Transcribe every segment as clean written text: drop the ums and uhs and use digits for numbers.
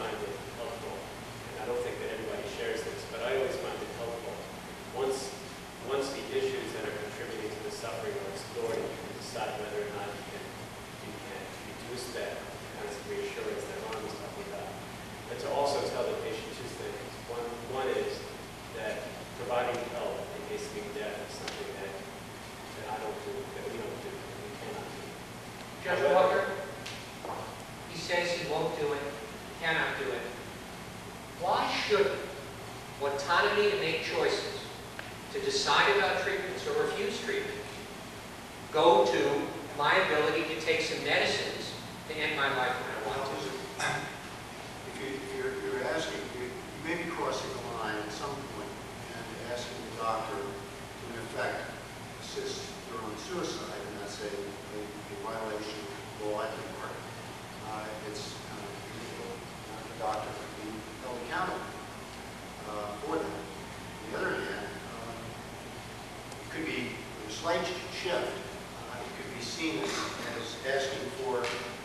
find it helpful, and I don't think that everybody shares this, but I always find it helpful. Once the issues that are contributing to the suffering are explored, you can decide whether or not you can reduce that kinds of reassurance that Ron was talking about. But to also tell the patient two things. One is that providing help in case of being deaf is something that I don't do, that we don't do, that we cannot do. Judge Walker, he says he won't do it, cannot do it. Why should autonomy to make choices, to decide about treatments or refuse treatment, go to my ability to take some medicines to end my life when I want to? If you're asking, you may be crossing the line at some point and asking the doctor to, in effect, assist your own suicide, and that's a violation of law in part. It's illegal. The doctor can be held accountable for that. On the other hand, it could be a slight shift. It could be seen as asking for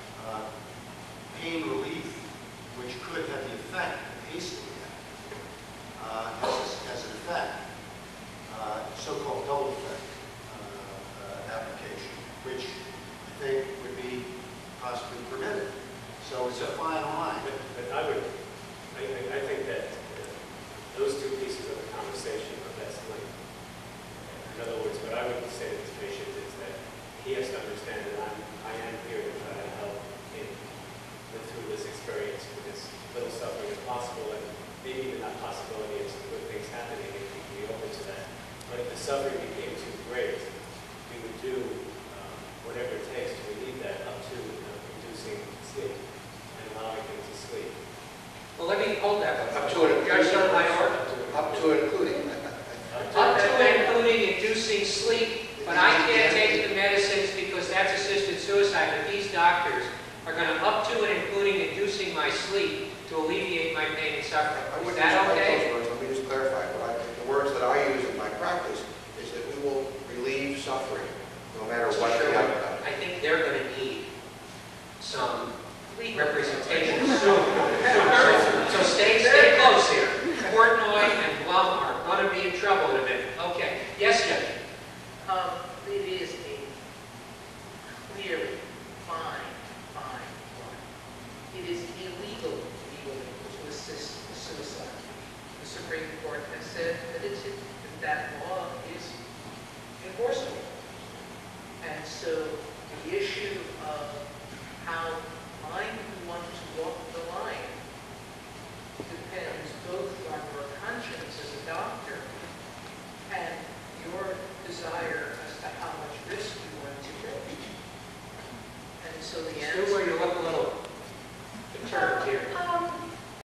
pain relief, which could have the effect of hastening that, as an effect, so-called double effect application, which I think would be possibly permitted. So it's a fine line. But I think that those two pieces of the conversation are best linked. In other words, what I would say to this patient is that he has to understand that I am here to try to help him live through this experience with as little suffering as possible, and maybe even that possibility of some good things happening if he can be open to that. But if the suffering became too great, we would do whatever it takes to relieve that up to inducing sleep and allowing him to sleep. Well, let me hold that. Up to it. Judge Sotomayor. Up to and including. Up to and including inducing sleep, but I can't take the medicines because that's assisted suicide. But these doctors are going to up to and including inducing my sleep to alleviate my pain and suffering. Is that okay? Let me just clarify. The words that I use in my practice is that we will relieve suffering no matter what the outcome. I think they're going to need some representation soon. So stay close here. Portnoy and Blum are going to be in trouble in a minute. Okay. Yes, Judge. It is a clearly fine line. It is illegal to assist the suicide. The Supreme Court has said that law is enforceable. And so the issue of how I want to walk the line depends both on your conscience as a doctor and your desire as to how much risk you want to take. And so the answer... Still where you look a little